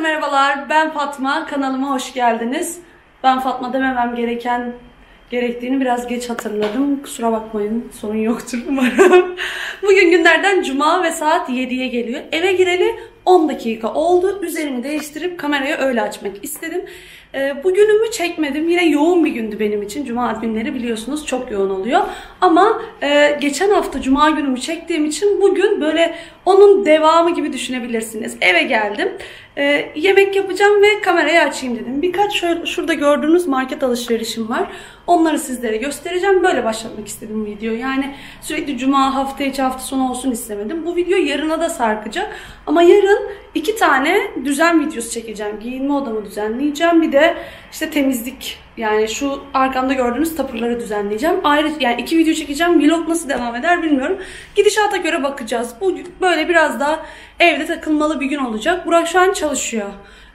merhabalar, ben Fatma. Kanalıma hoş geldiniz. Ben Fatma dememem gerektiğini biraz geç hatırladım. Kusura bakmayın, sorun yoktur umarım. Bugün günlerden cuma ve saat 7'ye geliyor. Eve gireli 10 dakika oldu. Üzerimi değiştirip kamerayı öyle açmak istedim. Bugünümü çekmedim. Yine yoğun bir gündü benim için. Cuma günleri biliyorsunuz çok yoğun oluyor. Ama geçen hafta cuma günümü çektiğim için bugün böyle onun devamı gibi düşünebilirsiniz. Eve geldim. Yemek yapacağım ve kamerayı açayım dedim. Birkaç şurada gördüğünüz market alışverişim var. Onları sizlere göstereceğim. Böyle başlatmak istedim video. Yani sürekli cuma, hafta içi, hafta sonu olsun istemedim. Bu video yarına da sarkacak. Ama yarın 2 tane düzen videosu çekeceğim. Giyinme odamı düzenleyeceğim. Bir de işte temizlik. Yani şu arkamda gördüğünüz tapırları düzenleyeceğim. Ayrı yani 2 video çekeceğim. Vlog nasıl devam eder bilmiyorum. Gidişata göre bakacağız. Bu böyle biraz daha evde takılmalı bir gün olacak. Burak şu an çalışıyor.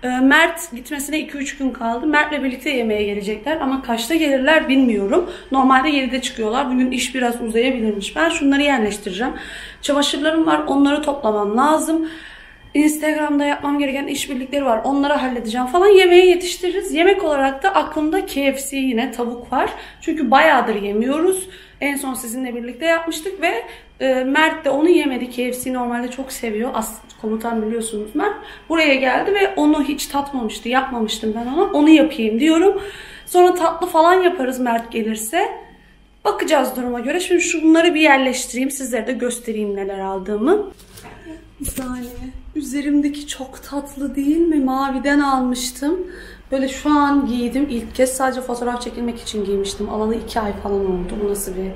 Mert gitmesine 2-3 gün kaldı. Mert'le birlikte yemeğe gelecekler ama kaçta gelirler bilmiyorum. Normalde 7'de çıkıyorlar. Bugün iş biraz uzayabilirmiş. Ben şunları yerleştireceğim. Çamaşırlarım var. Onları toplamam lazım. Instagram'da yapmam gereken işbirlikleri var. Onları halledeceğim falan. Yemeği yetiştiririz. Yemek olarak da aklımda KFC yine tavuk var. Çünkü bayağıdır yemiyoruz. En son sizinle birlikte yapmıştık ve Mert de onu yemedi. KFC normalde çok seviyor. Komutan biliyorsunuz Mert. Buraya geldi ve onu hiç tatmamıştı. Yapmamıştım ben ona. Onu yapayım diyorum. Sonra tatlı falan yaparız Mert gelirse. Bakacağız duruma göre. Şimdi şunları bir yerleştireyim. Sizlere de göstereyim neler aldığımı. Bir saniye. Üzerimdeki çok tatlı değil mi? Maviden almıştım. Böyle şu an giydim. İlk kez sadece fotoğraf çekilmek için giymiştim. Alalı 2 ay falan oldu. Bu nasıl bir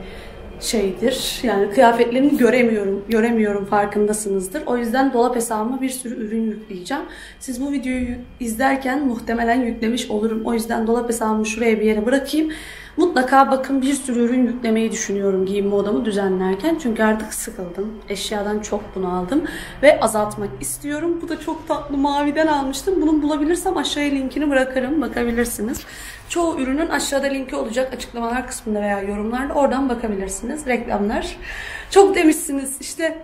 şeydir? Yani kıyafetlerini göremiyorum farkındasınızdır. O yüzden dolap hesabıma bir sürü ürün yükleyeceğim. Siz bu videoyu izlerken muhtemelen yüklemiş olurum. O yüzden dolap hesabımı şuraya bir yere bırakayım. Mutlaka bakın, bir sürü ürün yüklemeyi düşünüyorum giyinme odamı düzenlerken. Çünkü artık sıkıldım. Eşyadan çok bunaldım ve azaltmak istiyorum. Bu da çok tatlı, maviden almıştım. Bunu bulabilirsem aşağıya linkini bırakırım. Bakabilirsiniz. Çoğu ürünün aşağıda linki olacak açıklamalar kısmında veya yorumlarda. Oradan bakabilirsiniz. Reklamlar. Çok demişsiniz. İşte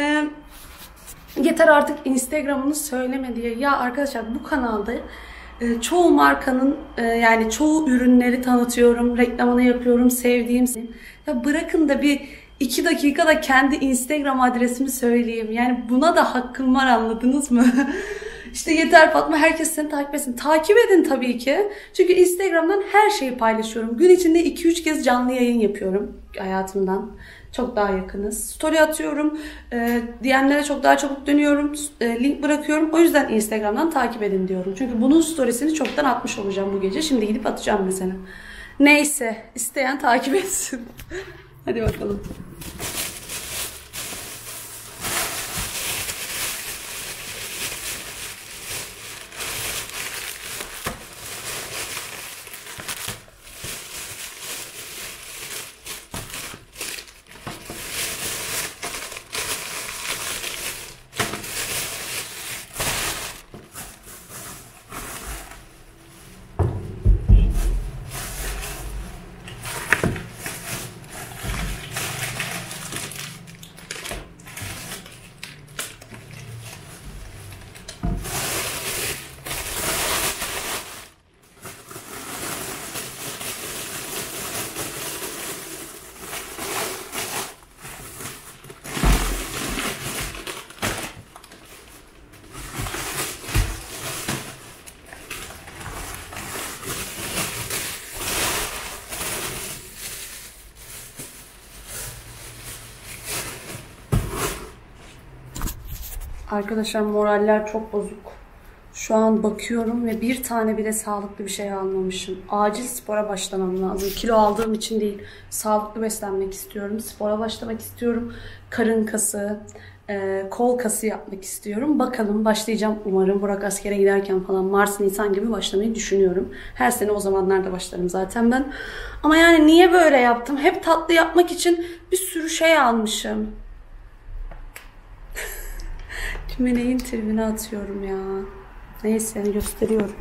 yeter artık Instagram'ını söyleme diye. Ya arkadaşlar, bu kanalda çoğu markanın yani çoğu ürünleri tanıtıyorum, reklamını yapıyorum, sevdiğim. Ya bırakın da bir 2 dakikada kendi Instagram adresimi söyleyeyim. Yani buna da hakkım var, anladınız mı? İşte yeter Fatma, herkes seni takip etsin. Takip edin tabii ki. Çünkü Instagram'dan her şeyi paylaşıyorum. Gün içinde 2-3 kez canlı yayın yapıyorum hayatımdan. Çok daha yakınız. Story atıyorum. DM'lere çok daha çabuk dönüyorum. Link bırakıyorum. O yüzden Instagram'dan takip edin diyorum. Çünkü bunun storiesini çoktan atmış olacağım bu gece. Şimdi gidip atacağım mesela. Neyse. İsteyen takip etsin. Hadi bakalım. Arkadaşlar moraller çok bozuk. Şu an bakıyorum ve bir tane bile sağlıklı bir şey almamışım. Acil spora başlamam lazım. Kilo aldığım için değil. Sağlıklı beslenmek istiyorum. Spora başlamak istiyorum. Karın kası, kol kası yapmak istiyorum. Bakalım, başlayacağım umarım. Burak askere giderken falan Mart, Nisan gibi başlamayı düşünüyorum. Her sene o zamanlarda başlarım zaten ben. Ama yani niye böyle yaptım? Hep tatlı yapmak için bir sürü şey almışım. Kime neyin tribine atıyorum ya. Neyse, gösteriyorum.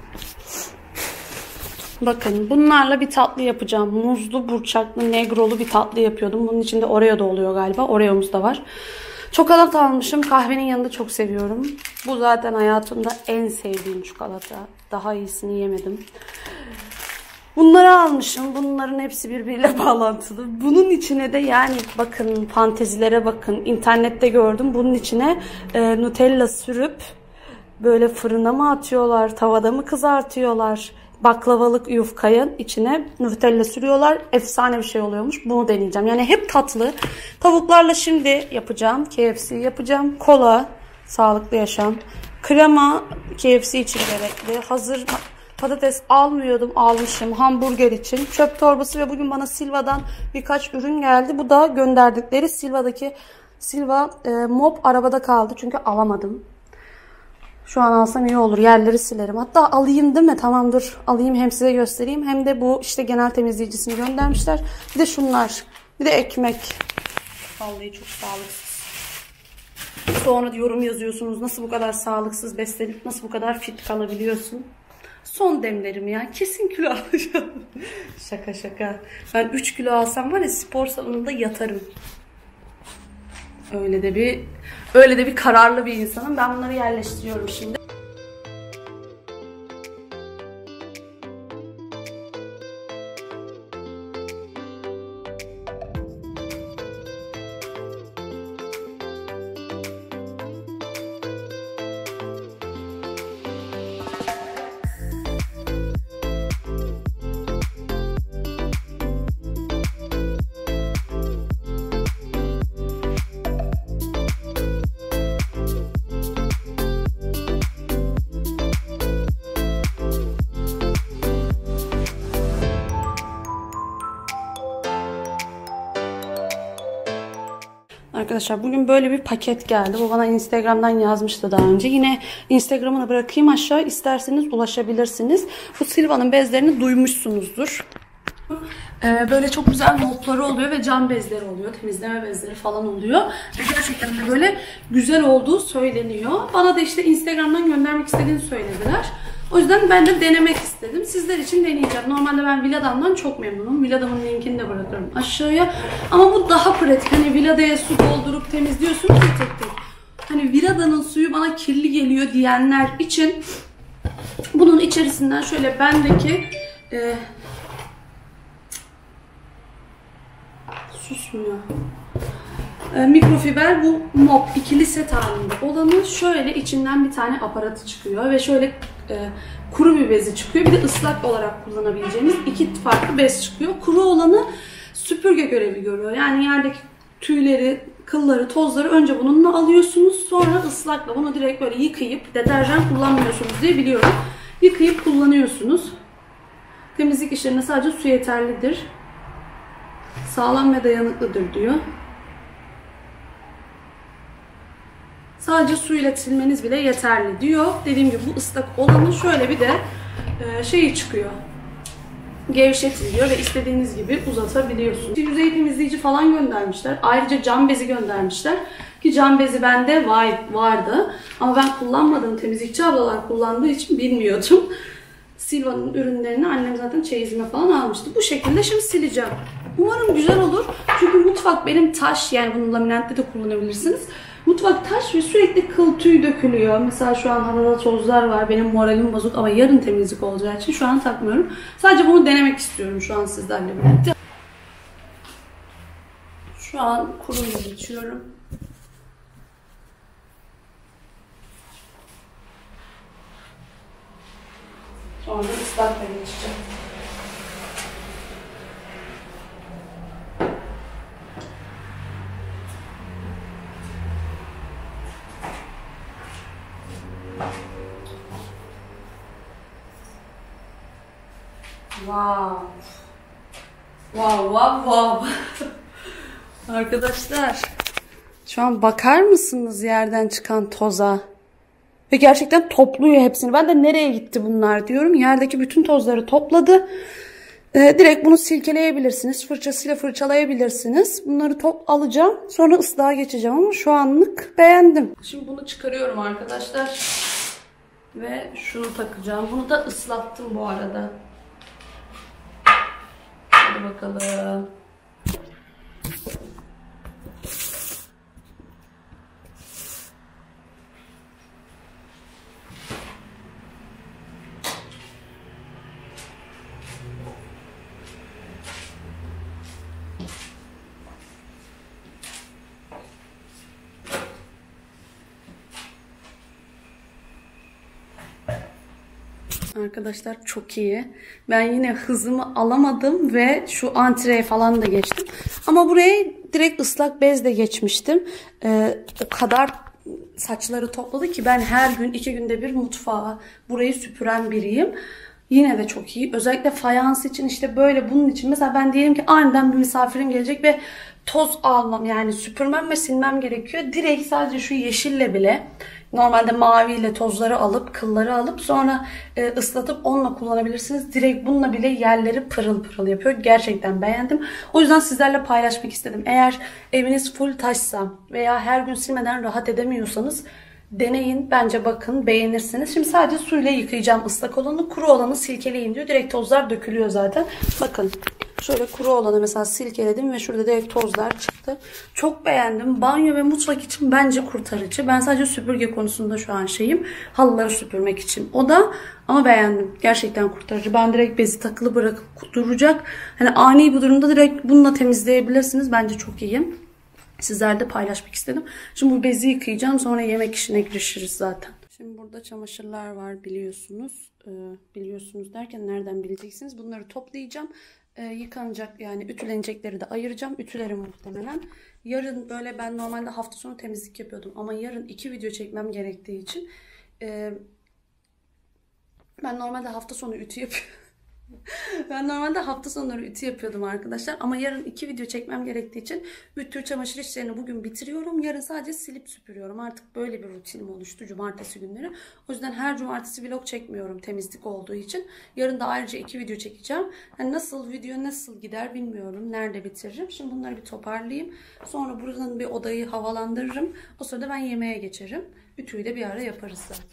Bakın, bunlarla bir tatlı yapacağım. Muzlu, burçaklı, negrolu bir tatlı yapıyordum. Bunun içinde Oreo da oluyor galiba. Oreo'muz da var. Çikolata almışım. Kahvenin yanında çok seviyorum. Bu zaten hayatımda en sevdiğim çikolata. Daha iyisini yemedim. Bunları almışım. Bunların hepsi birbiriyle bağlantılı. Bunun içine de yani bakın, fantezilere bakın. İnternette gördüm. Bunun içine Nutella sürüp böyle fırına mı atıyorlar, tavada mı kızartıyorlar? Baklavalık yufkayın içine Nutella sürüyorlar. Efsane bir şey oluyormuş. Bunu deneyeceğim. Yani hep tatlı. Tavuklarla şimdi yapacağım. KFC yapacağım. Kola, sağlıklı yaşam. Krema KFC için gerekli. Hazır patates almıyordum, almışım. Hamburger için. Çöp torbası ve bugün bana Silva'dan birkaç ürün geldi. Bu da gönderdikleri Silva mop arabada kaldı. Çünkü alamadım. Şu an alsam iyi olur. Yerleri silerim. Hatta alayım değil mi? Tamam dur. Alayım, hem size göstereyim. Hem de bu işte genel temizleyicisini göndermişler. Bir de şunlar. Bir de ekmek. Vallahi çok sağlıksız. Sonra yorum yazıyorsunuz. Nasıl bu kadar sağlıksız beslenip nasıl bu kadar fit kalabiliyorsun? Son demlerim ya. Kesin kilo alacağım. Şaka şaka. Ben 3 kilo alsam var ya, spor salonunda yatarım. Öyle de bir kararlı bir insanım. Ben bunları yerleştiriyorum şimdi. Arkadaşlar bugün böyle bir paket geldi. Bu bana Instagram'dan yazmıştı daha önce. Yine Instagram'ını bırakayım aşağı. İsterseniz ulaşabilirsiniz. Bu Silva'nın bezlerini duymuşsunuzdur. Böyle çok güzel mopları oluyor ve cam bezleri oluyor. Temizleme bezleri falan oluyor. Ve gerçekten de böyle güzel olduğu söyleniyor. Bana da işte Instagram'dan göndermek istediğini söylediler. O yüzden ben de denemek istedim. Sizler için deneyeceğim. Normalde ben Vilada'mdan çok memnunum. Vilada'nın linkini de bırakırım aşağıya. Ama bu daha pratik. Hani Vilada'ya su doldurup temizliyorsunuz ya tek tek. Hani Vilada'nın suyu bana kirli geliyor diyenler için bunun içerisinden şöyle bendeki susmuyor. Mikrofiber bu mop ikili set halinde olanı, şöyle içinden bir tane aparatı çıkıyor ve şöyle kuru bir bezi çıkıyor. Bir de ıslak olarak kullanabileceğiniz iki farklı bez çıkıyor. Kuru olanı süpürge görevi görüyor. Yani yerdeki tüyleri, kılları, tozları önce bununla alıyorsunuz. Sonra ıslakla bunu direkt böyle yıkayıp, deterjan kullanmıyorsunuz diye biliyorum. Yıkayıp kullanıyorsunuz. Temizlik işlerine sadece su yeterlidir. Sağlam ve dayanıklıdır diyor. Sadece suyla silmeniz bile yeterli diyor. Dediğim gibi bu ıslak olanı şöyle bir de şeyi çıkıyor. Gevşetin diyor ve istediğiniz gibi uzatabiliyorsunuz. Yüzey temizleyici falan göndermişler. Ayrıca cam bezi göndermişler. Ki cam bezi bende vardı. Ama ben kullanmadım. Temizlikçi ablalar kullandığı için bilmiyordum. Silva'nın ürünlerini annem zaten çeyizime falan almıştı. Bu şekilde şimdi sileceğim. Umarım güzel olur. Çünkü mutfak benim taş. Yani bunu laminetle de kullanabilirsiniz. Mutfak taş ve sürekli kıl tüy dökülüyor. Mesela şu an havada tozlar var. Benim moralim bozuk ama yarın temizlik olacağı için şu an takmıyorum. Sadece bunu denemek istiyorum şu an sizlerle birlikte. Şu an kuruyla geçiyorum. Sonra ıslakla geçeceğim. Wow. Wow, wow, wow. Arkadaşlar, şu an bakar mısınız yerden çıkan toza? Ve gerçekten topluyor hepsini. Ben de nereye gitti bunlar diyorum. Yerdeki bütün tozları topladı. Direkt bunu silkeleyebilirsiniz. Fırçasıyla fırçalayabilirsiniz. Bunları alacağım. Sonra ıslığa geçeceğim ama şu anlık beğendim. Şimdi bunu çıkarıyorum arkadaşlar. Ve şunu takacağım. Bunu da ıslattım bu arada. Hadi bakalım. Arkadaşlar çok iyi. Ben yine hızımı alamadım ve şu antreye falan da geçtim. Ama buraya direkt ıslak bezle geçmiştim. O kadar saçları topladı ki ben her gün 2 günde bir mutfağa burayı süpüren biriyim. Yine de çok iyi. Özellikle fayans için işte böyle bunun için. Mesela ben diyelim ki aniden bir misafirim gelecek ve toz almam yani süpürmem ve silmem gerekiyor. Direkt sadece şu yeşille bile normalde maviyle tozları alıp kılları alıp sonra ıslatıp onunla kullanabilirsiniz. Direkt bununla bile yerleri pırıl pırıl yapıyor. Gerçekten beğendim. O yüzden sizlerle paylaşmak istedim. Eğer eviniz full taşsa veya her gün silmeden rahat edemiyorsanız deneyin. Bence bakın beğenirsiniz. Şimdi sadece suyla yıkayacağım ıslak olanı. Kuru olanı silkeleyin diyor. Direkt tozlar dökülüyor zaten. Bakın şöyle kuru olanı mesela silkeledim ve şurada direkt tozlar çıktı. Çok beğendim. Banyo ve mutfak için bence kurtarıcı. Ben sadece süpürge konusunda şu an şeyim. Halıları süpürmek için. O da ama beğendim. Gerçekten kurtarıcı. Ben direkt bezi takılı bırakıp duracak. Hani ani bir durumda direkt bununla temizleyebilirsiniz. Bence çok iyi. Sizlerle paylaşmak istedim. Şimdi bu bezi yıkayacağım. Sonra yemek işine girişiriz zaten. Şimdi burada çamaşırlar var biliyorsunuz. Biliyorsunuz derken nereden bileceksiniz? Bunları toplayacağım. Yıkanacak yani ütülenecekleri de ayıracağım. Ütülerim muhtemelen. Yarın böyle ben normalde hafta sonu temizlik yapıyordum. Ama yarın 2 video çekmem gerektiği için ben normalde hafta sonu ütü yapıyorum. Ben normalde hafta sonları ütü yapıyordum arkadaşlar. Ama yarın 2 video çekmem gerektiği için ütü, çamaşır işlerini bugün bitiriyorum. Yarın sadece silip süpürüyorum. Artık böyle bir rutinim oluştu cumartesi günleri. O yüzden her cumartesi vlog çekmiyorum temizlik olduğu için. Yarın da ayrıca 2 video çekeceğim. Yani nasıl video nasıl gider bilmiyorum. Nerede bitiririm. Şimdi bunları bir toparlayayım. Sonra buradan bir odayı havalandırırım. O sırada ben yemeğe geçerim. Ütüyü de bir ara yaparız zaten.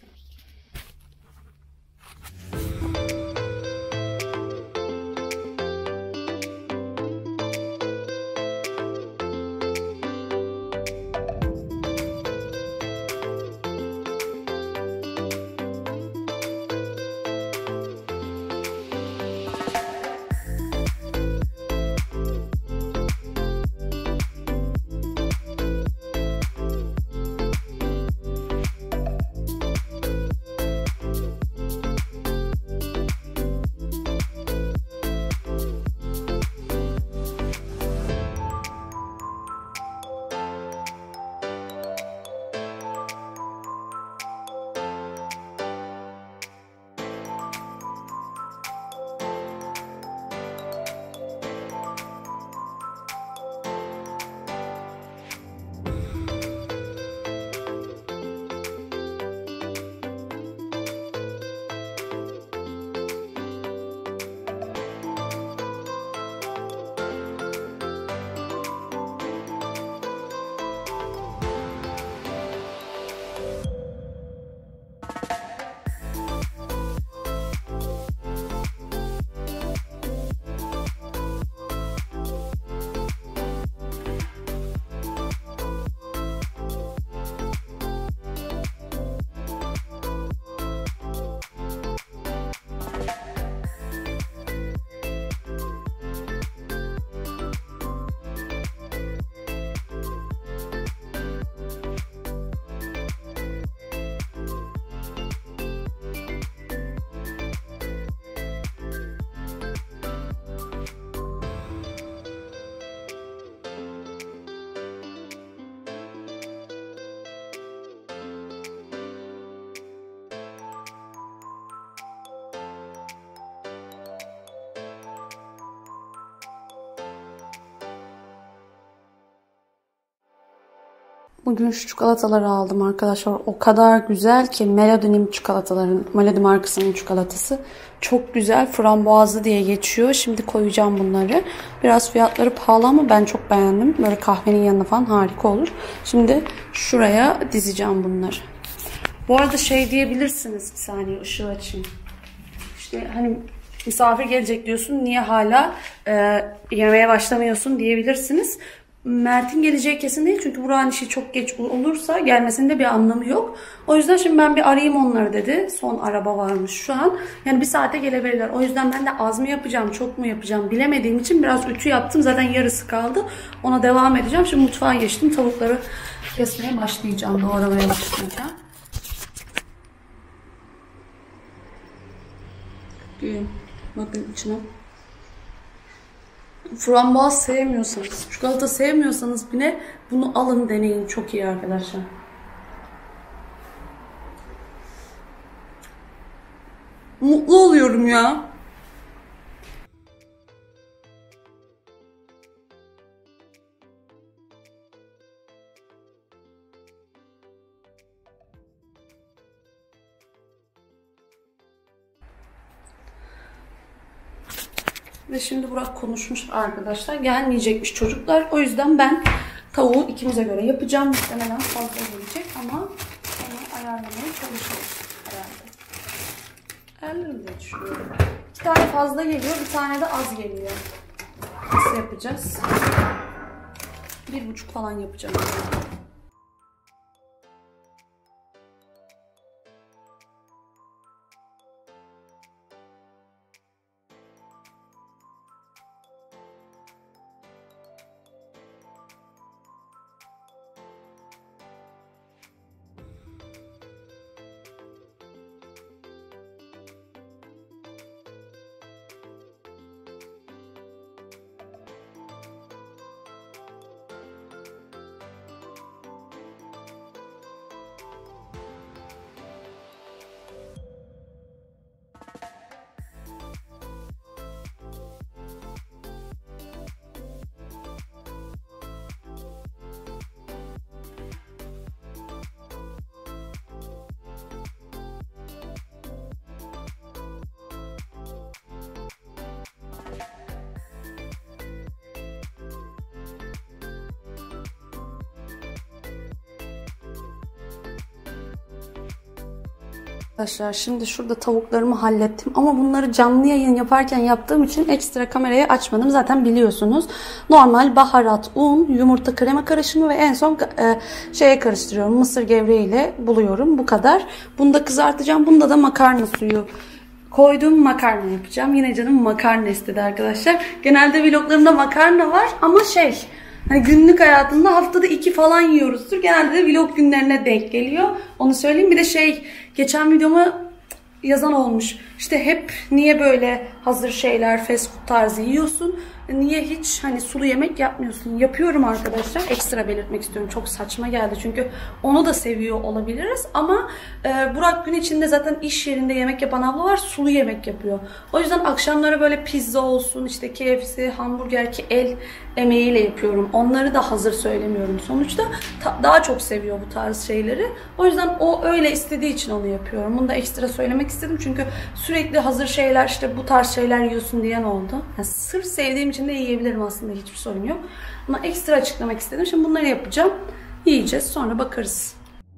Bugün şu çikolataları aldım arkadaşlar. O kadar güzel ki Melody'nin çikolataların, Melody markasının çikolatası. Çok güzel. Frambuazlı diye geçiyor. Şimdi koyacağım bunları. Biraz fiyatları pahalı ama ben çok beğendim. Böyle kahvenin yanına falan harika olur. Şimdi şuraya dizeceğim bunları. Bu arada şey diyebilirsiniz. Bir saniye ışığı açayım. İşte hani misafir gelecek diyorsun. Niye hala yemeğe başlamıyorsun diyebilirsiniz. Mert'in geleceği kesin değil. Çünkü buranın işi çok geç olursa gelmesinde bir anlamı yok. O yüzden şimdi ben bir arayayım onları dedi. Son araba varmış şu an. Yani 1 saate gelebilirler. O yüzden ben de az mı yapacağım, çok mu yapacağım bilemediğim için biraz ütü yaptım. Zaten yarısı kaldı. Ona devam edeceğim. Şimdi mutfağa geçtim. Tavukları kesmeye başlayacağım. Doğramaya başlayacağım. Dökeyim. Bakın içine. Frambuaz sevmiyorsanız, çikolata sevmiyorsanız bile bunu alın deneyin. Çok iyi arkadaşlar. Mutlu oluyorum ya. Ve şimdi Burak konuşmuş arkadaşlar. Gelmeyecekmiş çocuklar. O yüzden ben tavuğu ikimize göre yapacağım. Muhtemelen fazla gelecek ama onu ayarlamaya çalışıyoruz herhalde. Ayarlarım diye düşünüyorum. 2 tane fazla geliyor, bir tane de az geliyor. Nasıl yapacağız? 1,5 falan yapacağım. Arkadaşlar şimdi şurada tavuklarımı hallettim ama bunları canlı yayın yaparken yaptığım için ekstra kamerayı açmadım. Zaten biliyorsunuz. Normal baharat, un, yumurta, krema karışımı ve en son şeye karıştırıyorum. Mısır gevreğiyle buluyorum. Bu kadar. Bunu da kızartacağım. Bunda da makarna suyu koydum. Makarna yapacağım. Yine canım makarna istedi arkadaşlar. Genelde vloglarımda makarna var ama hani günlük hayatımda haftada 2 falan yiyoruzdur. Genelde de vlog günlerine denk geliyor. Onu söyleyeyim. Bir de geçen videoma yazan olmuş. İşte hep niye böyle hazır şeyler, fast food tarzı yiyorsun? Niye hiç hani sulu yemek yapmıyorsun? Yapıyorum arkadaşlar. Ekstra belirtmek istiyorum. Çok saçma geldi. Çünkü onu da seviyor olabiliriz. Ama Burak gün içinde zaten iş yerinde yemek yapan abla var. Sulu yemek yapıyor. O yüzden akşamları böyle pizza olsun, işte KFC, hamburger ki el emeğiyle yapıyorum. Onları da hazır söylemiyorum. Sonuçta daha çok seviyor bu tarz şeyleri. O yüzden o öyle istediği için onu yapıyorum. Bunu da ekstra söylemek istedim. Çünkü sürekli hazır şeyler, işte bu tarz şeyler yiyorsun diyen oldu. Yani sırf sevdiğim için de yiyebilirim aslında. Hiçbir sorun yok. Ama ekstra açıklamak istedim. Şimdi bunları yapacağım. Yiyeceğiz. Sonra bakarız.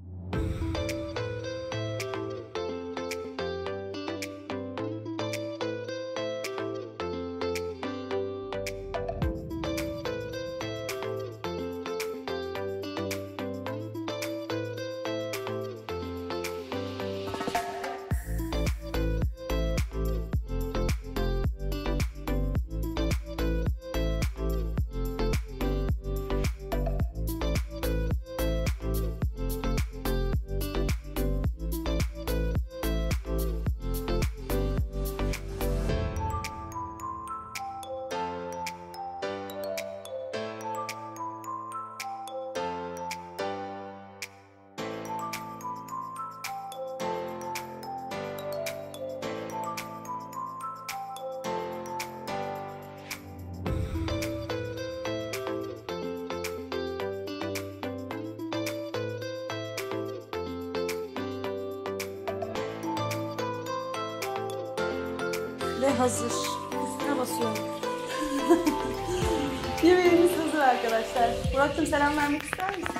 Ve hazır. Üstüne basıyorum. Yemeğimiz hazır arkadaşlar. Burak'cığım selam vermek ister misin?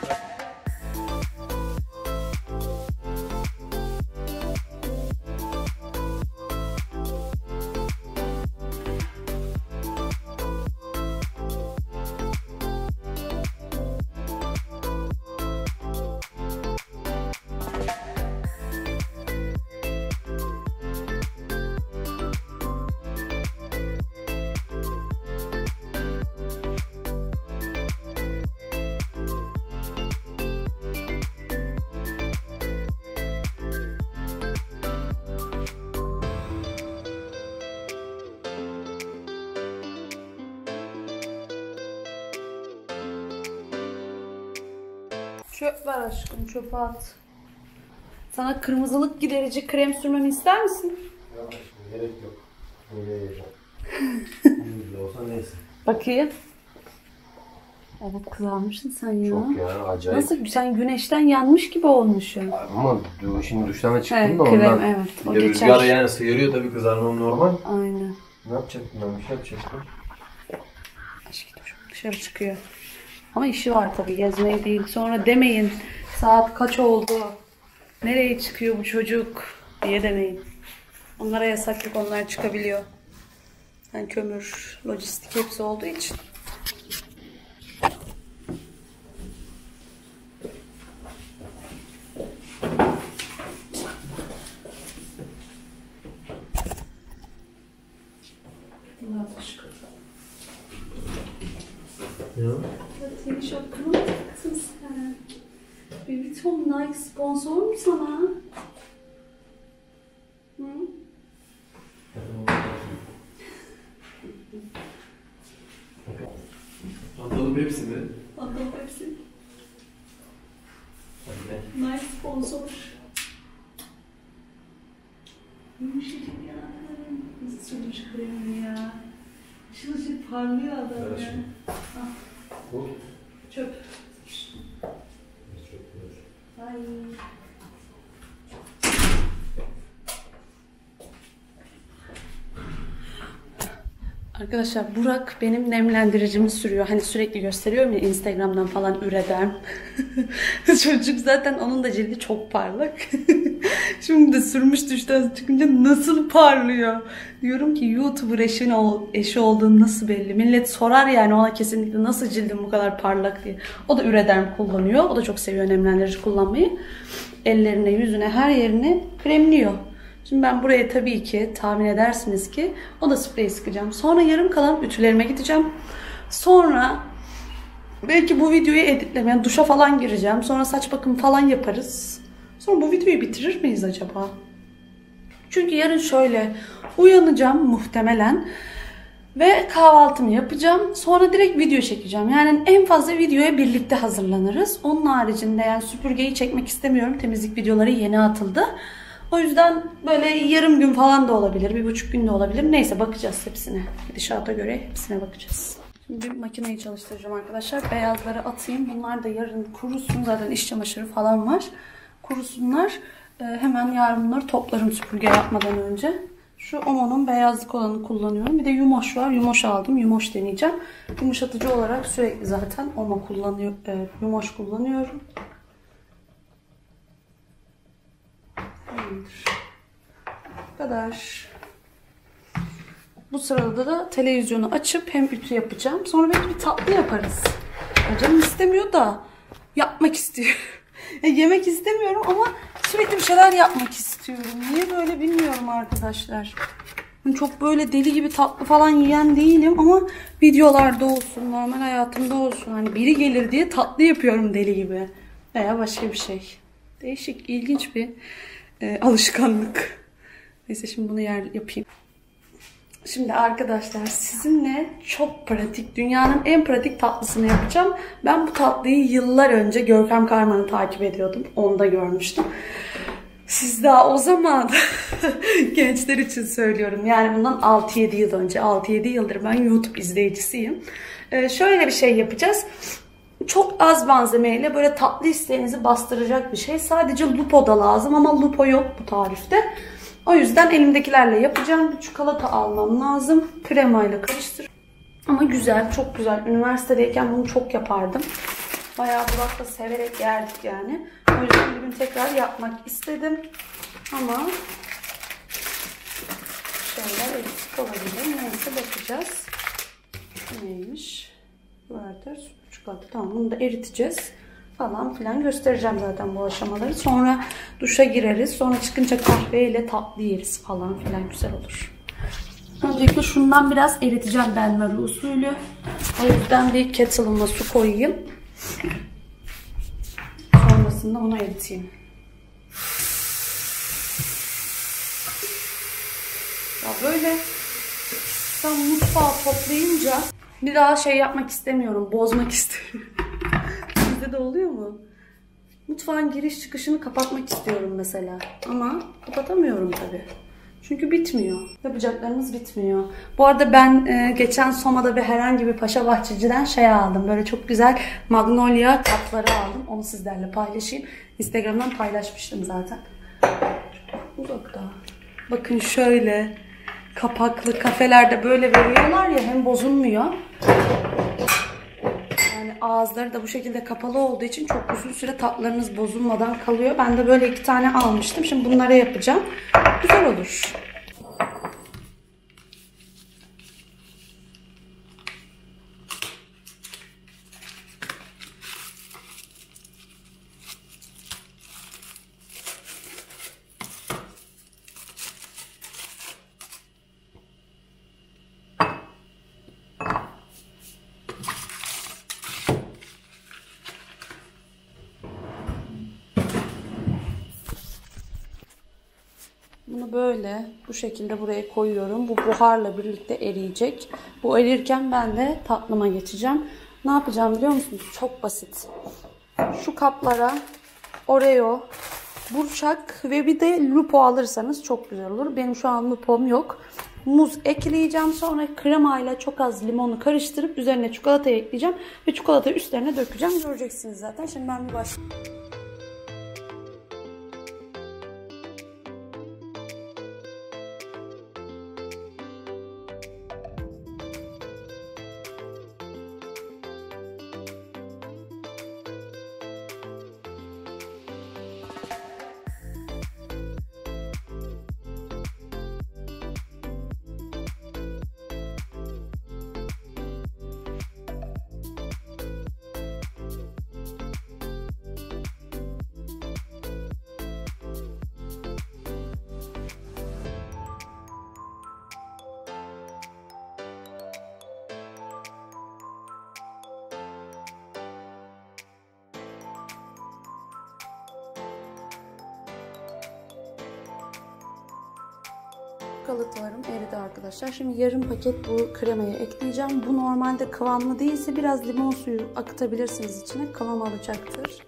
Çöp ver aşkım, çöpe at. Sana kırmızılık giderici krem sürmemi ister misin? Yok aşkım, gerek yok. Böyle yiyeceğim. Yüzde olsa neyse. Bakayım. Evet, kızarmışsın sen ya. Çok ya, acayip. Nasıl, sen güneşten yanmış gibi olmuşsun. Ama şimdi duştan da çıktım Evet, da krem, ondan. evet, o Bir de geçer. rüzgar yani sıyırıyor tabii, kızarmam normal. Aynen. Ne yapacaktım ben, bir şey yapacaktım. Aşkım dışarı çıkıyor. Ama işi var tabii, gezmeye değil. Sonra demeyin saat kaç oldu, nereye çıkıyor bu çocuk diye demeyin. Onlara yasak yok, onlar çıkabiliyor. Yani kömür, lojistik hepsi olduğu için. Ya. Senin şapkanı mı taktın sen? Baby Tom, Nike sponsor mu sana? Hı? Anadolu Pepsi mi? Anadolu Pepsi. Nike sponsor. Yumuşacık yanaklarım. Nasıl sürmüş kremi ya? Işıl ışıl parlıyor adam ya. Ah. Bu? Çöp. Ay. Arkadaşlar, Burak benim nemlendiricimi sürüyor. Hani sürekli gösteriyorum ya Instagram'dan falan üreden. Çocuk zaten, onun da cildi çok parlak. Şimdi de sürmüş, duştan çıkınca nasıl parlıyor. Diyorum ki YouTuber eşi olduğum nasıl belli. Millet sorar yani ona kesinlikle, nasıl cildin bu kadar parlak diye. O da Ürederm kullanıyor. O da çok seviyor nemlendirici kullanmayı. Ellerine, yüzüne, her yerine kremliyor. Şimdi ben buraya tabii ki tahmin edersiniz ki oda spreyi sıkacağım. Sonra yarım kalan ütülerime gideceğim. Sonra belki bu videoyu editlemeye, yani duşa falan gireceğim. Sonra saç bakımı falan yaparız. Sonra bu videoyu bitirir miyiz acaba? Çünkü yarın şöyle uyanacağım muhtemelen. Ve kahvaltımı yapacağım. Sonra direkt video çekeceğim. Yani en fazla videoya birlikte hazırlanırız. Onun haricinde yani süpürgeyi çekmek istemiyorum. Temizlik videoları yeni atıldı. O yüzden böyle yarım gün falan da olabilir. 1,5 gün de olabilir. Neyse, bakacağız hepsine. Gidişata göre hepsine bakacağız. Şimdi bir makineyi çalıştıracağım arkadaşlar. Beyazları atayım. Bunlar da yarın kurusun. Zaten iş çamaşırı falan var. Kurusunlar. Hemen yarın bunları toplarım süpürge yapmadan önce. Şu Omo'nun beyazlık olanı kullanıyorum. Bir de Yumoş var. Yumoş aldım. Yumoş deneyeceğim. Yumuşatıcı olarak sürekli zaten Omo kullanıyor, Yumoş kullanıyorum. Bu kadar. Bu sırada da televizyonu açıp hem ütü yapacağım. Sonra belki bir tatlı yaparız. Canım istemiyor da yapmak istiyorum. Yemek istemiyorum ama sürekli bir şeyler yapmak istiyorum. Niye böyle bilmiyorum arkadaşlar. Çok böyle deli gibi tatlı falan yiyen değilim ama videolarda olsun, normal hayatımda olsun. Hani biri gelir diye tatlı yapıyorum deli gibi. Veya başka bir şey. Değişik, ilginç bir alışkanlık. Neyse, şimdi bunu yapayım. Şimdi arkadaşlar, sizinle çok pratik, dünyanın en pratik tatlısını yapacağım. Ben bu tatlıyı yıllar önce Görkem Karman'ı takip ediyordum. Onda görmüştüm. Siz daha o zaman gençler için söylüyorum. Yani bundan 6-7 yıl önce. 6-7 yıldır ben YouTube izleyicisiyim. Şöyle bir şey yapacağız. Çok az malzemeyle böyle tatlı isteğinizi bastıracak bir şey. Sadece lupo da lazım ama lupo yok bu tarifte. O yüzden elimdekilerle yapacağım. Bir çikolata almam lazım. Kremayla karıştır. Ama güzel, çok güzel. Üniversitedeyken bunu çok yapardım. Bayağı Burak'la severek yerdik yani. O yüzden bugün tekrar yapmak istedim. Ama şeyler eksik olabilir. Neyse, bakacağız. Neymiş? Vardır. Çikolata. Tamam, bunu da eriteceğiz. Falan filan göstereceğim zaten bu aşamaları. Sonra duşa gireriz. Sonra çıkınca kahveyle tatlı yeriz falan filan, güzel olur. Öncelikle şundan biraz eriteceğim benmari usulü. O yüzden bir kettle'ıma su koyayım. Sonrasında onu eriteyim. Ya böyle sen mutfağı toplayınca bir daha şey yapmak istemiyorum. Bozmak istemiyorum. Sizde de oluyor mu? Mutfağın giriş çıkışını kapatmak istiyorum mesela. Ama kapatamıyorum tabii. Çünkü bitmiyor. Yapacaklarımız bitmiyor. Bu arada ben geçen Soma'da bir herhangi bir paşa bahçeciden şey aldım. Böyle çok güzel magnolia kapları aldım. Onu sizlerle paylaşayım. Instagram'dan paylaşmıştım zaten. Uzakta. Bakın şöyle kapaklı kafelerde böyle veriyorlar ya, hem bozulmuyor. Yani ağızları da bu şekilde kapalı olduğu için çok uzun süre tatlarınız bozulmadan kalıyor. Ben de böyle 2 tane almıştım. Şimdi bunlara yapacağım. Güzel olur. Bunu böyle bu şekilde buraya koyuyorum. Bu buharla birlikte eriyecek. Bu erirken ben de tatlıma geçeceğim. Ne yapacağım biliyor musunuz? Çok basit. Şu kaplara Oreo, burçak ve bir de lupo alırsanız çok güzel olur. Benim şu an lupom yok. Muz ekleyeceğim. Sonra kremayla çok az limonu karıştırıp üzerine çikolata ekleyeceğim. Ve çikolatayı üstlerine dökeceğim. Göreceksiniz zaten. Şimdi ben bir başlayayım. Çikolatalarım eridi arkadaşlar. Şimdi yarım paket bu kremayı ekleyeceğim. Bu normalde kıvamlı değilse biraz limon suyu akıtabilirsiniz içine. Kıvam alacaktır.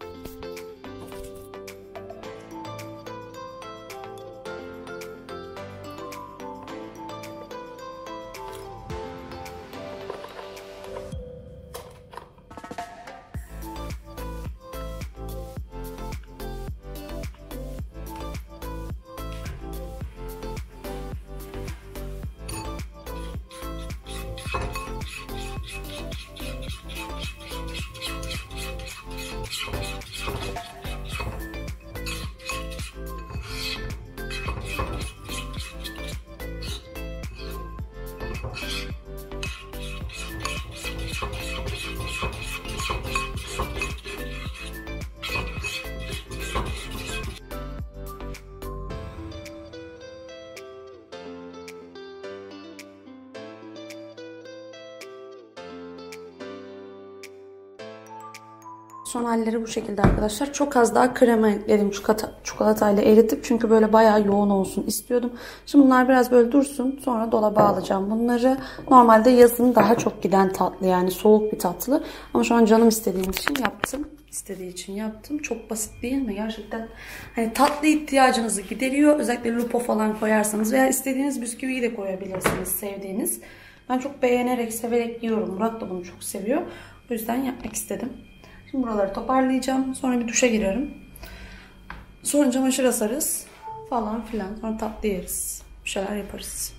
Son halleri bu şekilde arkadaşlar. Çok az daha krema ekledim çikolatayla eritip. Çünkü böyle bayağı yoğun olsun istiyordum. Şimdi bunlar biraz böyle dursun. Sonra dolaba alacağım bunları. Normalde yazın daha çok giden tatlı, yani soğuk bir tatlı. Ama şu an canım istediğim için yaptım. İstediği için yaptım. Çok basit değil mi? Gerçekten hani tatlı ihtiyacınızı gideriyor. Özellikle lupo falan koyarsanız veya istediğiniz bisküviyi de koyabilirsiniz, sevdiğiniz. Ben çok beğenerek, severek yiyorum. Murat da bunu çok seviyor. O yüzden yapmak istedim. Şimdi buraları toparlayacağım. Sonra bir duşa girerim. Sonra çamaşır asarız falan filan. Sonra tatlı yeriz. Bir şeyler yaparız.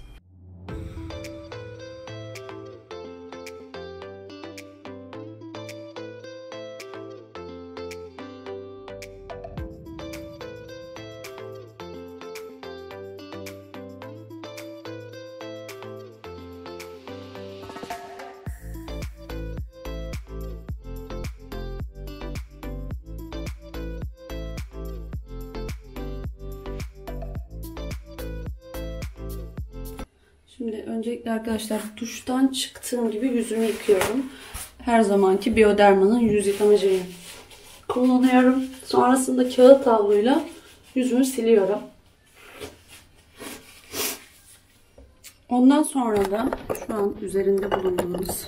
Şimdi öncelikle arkadaşlar duştan çıktığım gibi yüzümü yıkıyorum. Her zamanki Bioderma'nın yüz yıkama jelini kullanıyorum. Sonrasında kağıt havluyla yüzümü siliyorum. Ondan sonra da şu an üzerinde bulunduğumuz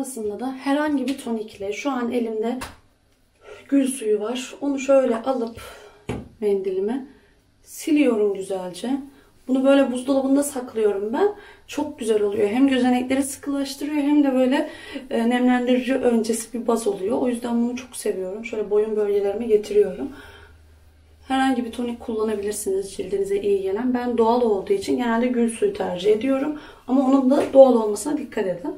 Sonrasında da herhangi bir tonikle, şu an elimde gül suyu var. Onu şöyle alıp mendilime siliyorum güzelce. Bunu böyle buzdolabında saklıyorum ben. Çok güzel oluyor. Hem gözenekleri sıkılaştırıyor hem de böyle nemlendirici öncesi bir baz oluyor. O yüzden bunu çok seviyorum. Şöyle boyun bölgelerime getiriyorum. Herhangi bir tonik kullanabilirsiniz cildinize iyi gelen. Ben doğal olduğu için genelde gül suyu tercih ediyorum. Ama onun da doğal olmasına dikkat edin.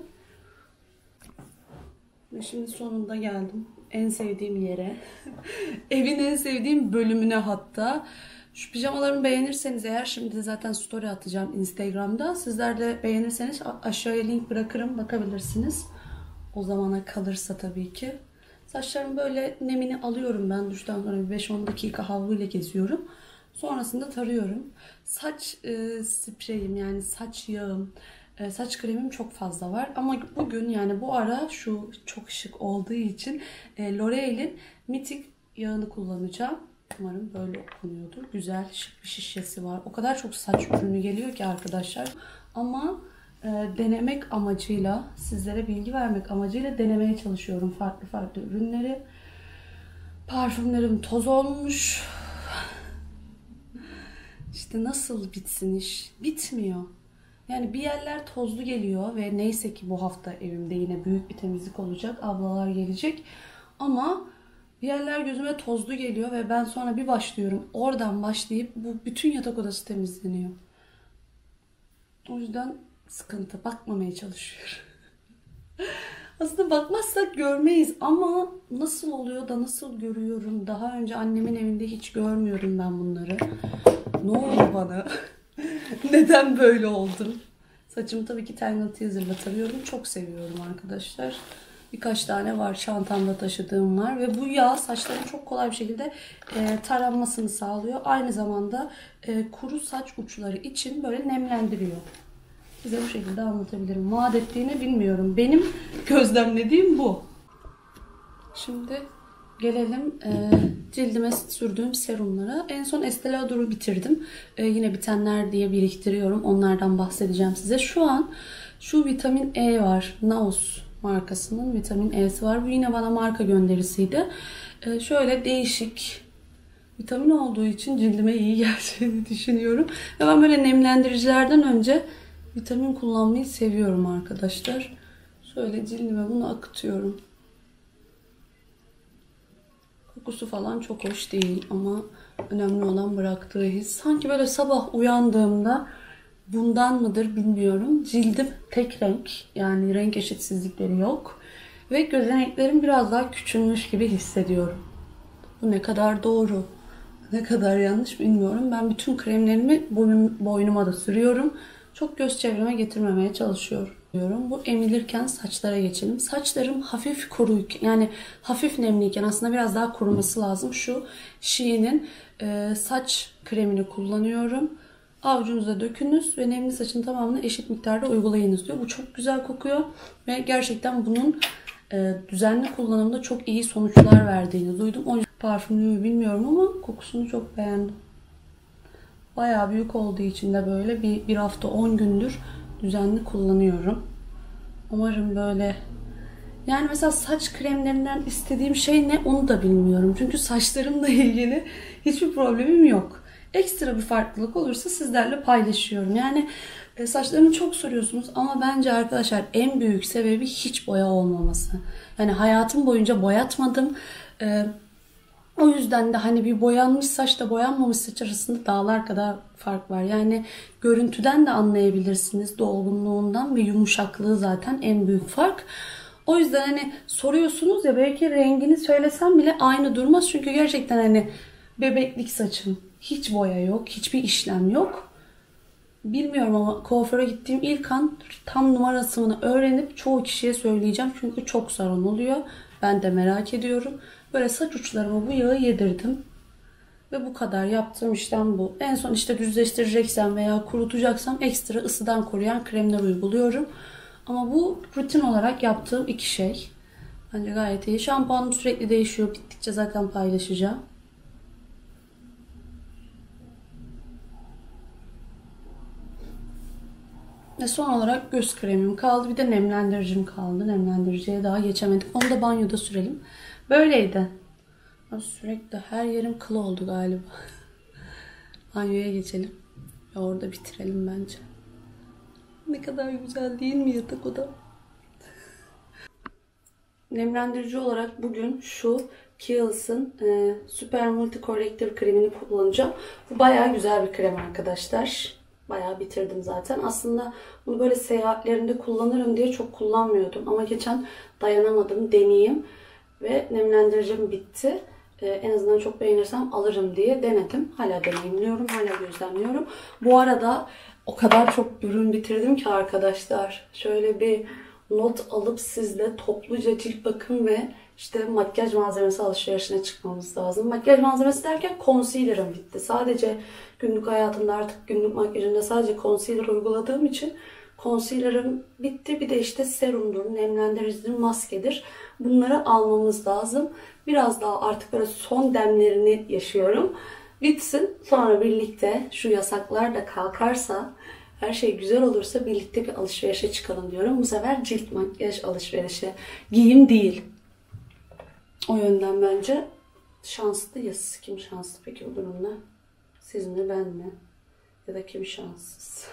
Ve şimdi sonunda geldim. En sevdiğim yere. Evin en sevdiğim bölümüne hatta. Şu pijamalarımı beğenirseniz eğer, şimdi de zaten story atacağım Instagram'da. Sizler de beğenirseniz aşağıya link bırakırım, bakabilirsiniz. O zamana kalırsa tabii ki. Saçlarımı böyle nemini alıyorum ben. Duştan sonra 5-10 dakika havluyla geziyorum. Sonrasında tarıyorum. Saç spreyim, yani saç yağım, saç kremim çok fazla var. Ama bugün, yani bu ara şu çok şık olduğu için L'Oreal'in Mythic yağını kullanacağım. Umarım böyle okunuyordur. Güzel şık bir şişesi var. O kadar çok saç ürünü geliyor ki arkadaşlar. Ama denemek amacıyla, sizlere bilgi vermek amacıyla denemeye çalışıyorum farklı farklı ürünleri. Parfümlerim toz olmuş. İşte nasıl bitsin iş? Bitmiyor. Yani bir yerler tozlu geliyor ve neyse ki bu hafta evimde yine büyük bir temizlik olacak. Ablalar gelecek. Ama bir yerler gözüme tozlu geliyor ve ben sonra bir başlıyorum. Oradan başlayıp bu bütün yatak odası temizleniyor. O yüzden sıkıntı. Bakmamaya çalışıyorum. Aslında bakmazsak görmeyiz ama nasıl oluyor da nasıl görüyorum? Daha önce annemin evinde hiç görmüyorum ben bunları. Ne oldu bana? Neden böyle oldum? Saçımı tabii ki Tangle Teaser'la tarıyorum. Çok seviyorum arkadaşlar. Birkaç tane var, çantamda taşıdığım var. Ve bu yağ saçların çok kolay bir şekilde taranmasını sağlıyor. Aynı zamanda kuru saç uçları için böyle nemlendiriyor. Size bu şekilde anlatabilirim. Vaat ettiğini bilmiyorum. Benim gözlemlediğim bu. Şimdi gelelim cildime sürdüğüm serumlara. En son Estée Lauder'u bitirdim. Yine bitenler diye biriktiriyorum. Onlardan bahsedeceğim size. Şu an şu vitamin E var. Naos markasının vitamin E'si var. Bu yine bana marka gönderisiydi. Şöyle değişik vitamin olduğu için cildime iyi geleceğini düşünüyorum. Ve ben böyle nemlendiricilerden önce vitamin kullanmayı seviyorum arkadaşlar. Şöyle cildime bunu akıtıyorum. Kokusu falan çok hoş değil ama önemli olan bıraktığı his. Sanki böyle sabah uyandığımda, bundan mıdır bilmiyorum, cildim tek renk, yani renk eşitsizlikleri yok. Ve gözeneklerim biraz daha küçülmüş gibi hissediyorum. Bu ne kadar doğru, ne kadar yanlış bilmiyorum. Ben bütün kremlerimi boynuma da sürüyorum. Çok göz çevreme getirmemeye çalışıyorum. Bu emilirken saçlara geçelim. Saçlarım hafif kuru, yani hafif nemliyken aslında biraz daha kuruması lazım. Şu Shein'in saç kremini kullanıyorum. Avucunuza dökünüz ve nemli saçın tamamını eşit miktarda uygulayınız diyor. Bu çok güzel kokuyor ve gerçekten bunun düzenli kullanımda çok iyi sonuçlar verdiğini duydum. O yüzden parfümümü bilmiyorum ama kokusunu çok beğendim. Bayağı büyük olduğu için de böyle bir hafta 10 gündür düzenli kullanıyorum. Umarım böyle, yani mesela saç kremlerinden istediğim şey ne onu da bilmiyorum. Çünkü saçlarımla ilgili hiçbir problemim yok. Ekstra bir farklılık olursa sizlerle paylaşıyorum. Yani saçlarımı çok soruyorsunuz ama bence arkadaşlar en büyük sebebi hiç boya olmaması. Yani hayatım boyunca boyatmadım. O yüzden de hani bir boyanmış saçla boyanmamış saç arasında dağlar kadar fark var. Yani görüntüden de anlayabilirsiniz, dolgunluğundan ve yumuşaklığı zaten en büyük fark. O yüzden hani soruyorsunuz ya, belki rengini söylesem bile aynı durmaz. Çünkü gerçekten hani bebeklik saçım, hiç boya yok, hiçbir işlem yok. Bilmiyorum ama kuaföre gittiğim ilk an tam numarasını öğrenip çoğu kişiye söyleyeceğim. Çünkü çok sorun oluyor. Ben de merak ediyorum. Böyle saç uçlarıma bu yağı yedirdim. Ve bu kadar yaptığım işlem bu. En son işte düzleştireceksem veya kurutacaksam ekstra ısıdan koruyan kremler uyguluyorum. Ama bu rutin olarak yaptığım iki şey. Bence gayet iyi. Şampuanım sürekli değişiyor. Bittikçe zaten paylaşacağım. Ve son olarak göz kremim kaldı. Bir de nemlendiricim kaldı. Nemlendiriciye daha geçemedik. Onu da banyoda sürelim. Böyleydi. Sürekli her yerim kıl oldu galiba. Banyoya geçelim. Ve orada bitirelim bence. Ne kadar güzel değil mi yatak odam? Nemlendirici olarak bugün şu Kiehl's'ın Super Multi Corrector kremini kullanacağım. Bu bayağı güzel bir krem arkadaşlar. Bayağı bitirdim zaten. Aslında bunu böyle seyahatlerinde kullanırım diye çok kullanmıyordum. Ama geçen dayanamadım, deneyeyim. Ve nemlendiricim bitti. En azından çok beğenirsem alırım diye denedim. Hala deneyimliyorum, hala gözlemliyorum. Bu arada o kadar çok ürün bitirdim ki arkadaşlar. Şöyle bir not alıp sizle topluca cilt bakım ve işte makyaj malzemesi alışverişine çıkmamız lazım. Makyaj malzemesi derken concealer'ım bitti. Sadece günlük hayatımda artık günlük makyajımda sadece concealer uyguladığım için concealer'ım bitti. Bir de işte serumdur, nemlendiricidir, maskedir. Bunları almamız lazım. Biraz daha artık böyle son demlerini yaşıyorum. Bitsin. Sonra birlikte şu yasaklar da kalkarsa, her şey güzel olursa birlikte bir alışverişe çıkalım diyorum. Bu sefer cilt makyaj alışverişi. Giyim değil. O yönden bence şanslıyız. Kim şanslı peki bu durumda? Siz mi, ben mi? Ya da kim şanssız?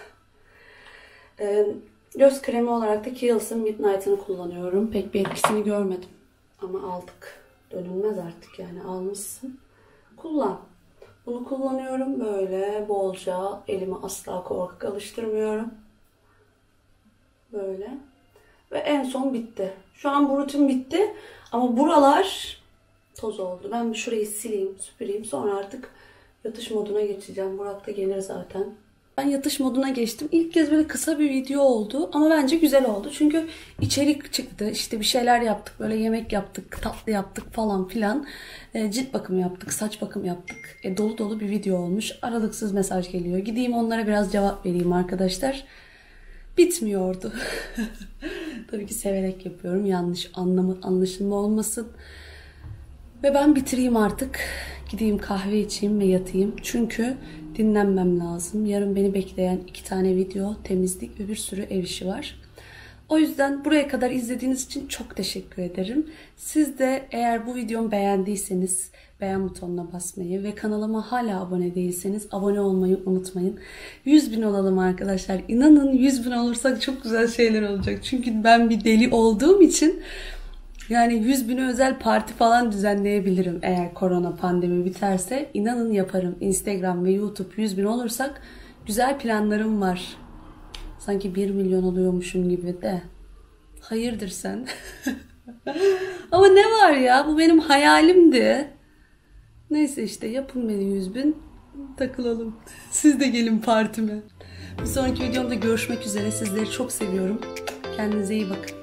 Göz kremi olarak da Kiehl's'ın Midnight'ını kullanıyorum. Pek bir etkisini görmedim. Ama aldık. Dönülmez artık yani. Almışsın. Kullan. Bunu kullanıyorum böyle bolca. Elimi asla korkak alıştırmıyorum. Böyle. Ve en son bitti. Şu an bu rutin bitti. Ama buralar toz oldu. Ben şurayı sileyim, süpüreyim. Sonra artık yatış moduna geçeceğim. Burak da gelir zaten. Ben yatış moduna geçtim. İlk kez böyle kısa bir video oldu. Ama bence güzel oldu. Çünkü içerik çıktı. İşte bir şeyler yaptık. Böyle yemek yaptık, tatlı yaptık falan filan. Cilt bakımı yaptık, saç bakımı yaptık. Dolu dolu bir video olmuş. Aralıksız mesaj geliyor. Gideyim onlara biraz cevap vereyim arkadaşlar. Bitmiyordu. Tabii ki severek yapıyorum. Yanlış anlaşılma olmasın. Ve ben bitireyim artık. Gideyim kahve içeyim ve yatayım. Çünkü dinlenmem lazım. Yarın beni bekleyen 2 tane video, temizlik ve bir sürü ev işi var. O yüzden buraya kadar izlediğiniz için çok teşekkür ederim. Siz de eğer bu videomu beğendiyseniz beğen butonuna basmayı ve kanalıma hala abone değilseniz abone olmayı unutmayın. 100.000 olalım arkadaşlar. İnanın 100.000 olursak çok güzel şeyler olacak. Çünkü ben bir deli olduğum için yani 100.000'e özel parti falan düzenleyebilirim. Eğer korona pandemi biterse inanın yaparım. Instagram ve YouTube 100.000 olursak güzel planlarım var. Sanki 1 milyon oluyormuşum gibi de. Hayırdır sen? Ama ne var ya? Bu benim hayalimdi. Neyse işte yapın beni 100.000. Takılalım. Siz de gelin partime. Bir sonraki videomda görüşmek üzere. Sizleri çok seviyorum. Kendinize iyi bakın.